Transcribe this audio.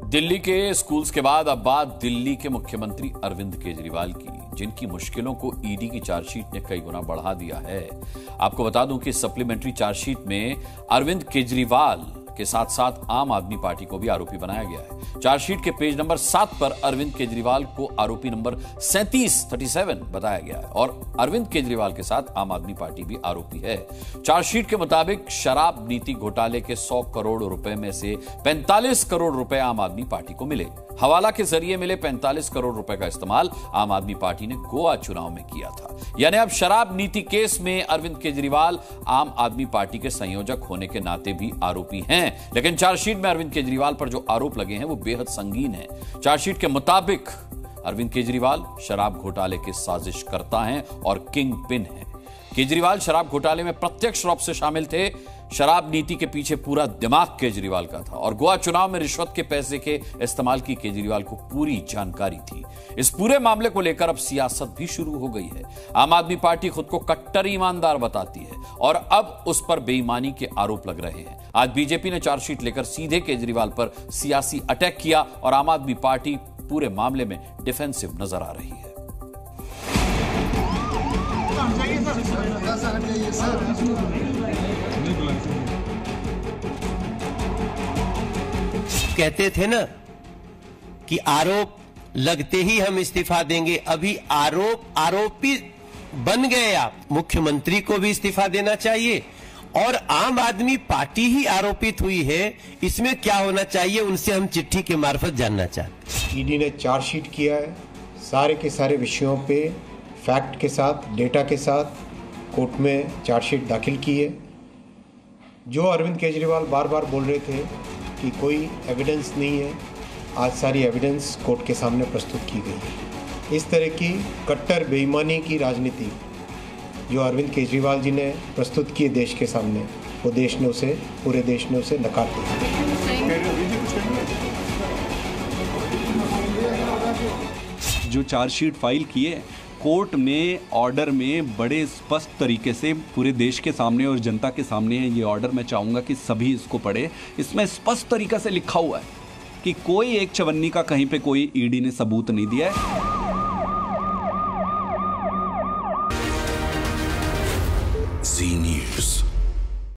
दिल्ली के स्कूल्स के बाद अब बात दिल्ली के मुख्यमंत्री अरविंद केजरीवाल की, जिनकी मुश्किलों को ईडी की चार्जशीट ने कई गुना बढ़ा दिया है। आपको बता दूं कि सप्लीमेंट्री चार्जशीट में अरविंद केजरीवाल के साथ साथ आम आदमी पार्टी को भी आरोपी बनाया गया है। चार्जशीट के पेज नंबर 7 पर अरविंद केजरीवाल को आरोपी नंबर 37 बताया गया है और अरविंद केजरीवाल के साथ आम आदमी पार्टी भी आरोपी है। चार्जशीट के मुताबिक शराब नीति घोटाले के 100 करोड़ रुपए में से 45 करोड़ रुपए आम आदमी पार्टी को मिले। हवाला के जरिए मिले 45 करोड़ रुपए का इस्तेमाल आम आदमी पार्टी ने गोवा चुनाव में किया था। यानी अब शराब नीति केस में अरविंद केजरीवाल आम आदमी पार्टी के संयोजक होने के नाते भी आरोपी हैं। लेकिन चार्जशीट में अरविंद केजरीवाल पर जो आरोप लगे हैं वो बेहद संगीन है। चार्जशीट के मुताबिक अरविंद केजरीवाल शराब घोटाले के साजिशकर्ता हैं और किंग पिन हैं। केजरीवाल शराब घोटाले में प्रत्यक्ष रूप से शामिल थे। शराब नीति के पीछे पूरा दिमाग केजरीवाल का था और गोवा चुनाव में रिश्वत के पैसे के इस्तेमाल की केजरीवाल को पूरी जानकारी थी। इस पूरे मामले को लेकर अब सियासत भी शुरू हो गई है। आम आदमी पार्टी खुद को कट्टर ईमानदार बताती है और अब उस पर बेईमानी के आरोप लग रहे हैं। आज बीजेपी ने चार्जशीट लेकर सीधे केजरीवाल पर सियासी अटैक किया और आम आदमी पार्टी पूरे मामले में डिफेंसिव नजर आ रही है। कहते थे ना कि आरोप लगते ही हम इस्तीफा देंगे। अभी आरोपी बन गए आप। मुख्यमंत्री को भी इस्तीफा देना चाहिए और आम आदमी पार्टी ही आरोपित हुई है। इसमें क्या होना चाहिए उनसे हम चिट्ठी के मार्फत जानना चाहते हैं। ईडी ने चार्जशीट किया है, सारे के सारे विषयों पे फैक्ट के साथ, डेटा के साथ कोर्ट में चार्जशीट दाखिल की है। जो अरविंद केजरीवाल बार बार बोल रहे थे कि कोई एविडेंस नहीं है, आज सारी एविडेंस कोर्ट के सामने प्रस्तुत की गई है। इस तरह की कट्टर बेईमानी की राजनीति जो अरविंद केजरीवाल जी ने प्रस्तुत की देश के सामने, वो पूरे देश ने उसे नकार दिया। जो चार्जशीट फाइल किए कोर्ट में ऑर्डर में बड़े स्पष्ट तरीके से पूरे देश के सामने और जनता के सामने ये ऑर्डर मैं चाहूँगा कि सभी इसको पढ़े। इसमें स्पष्ट तरीके से लिखा हुआ है कि कोई एक चवन्नी का कहीं पे कोई ईडी ने सबूत नहीं दिया है। जी न्यूज़।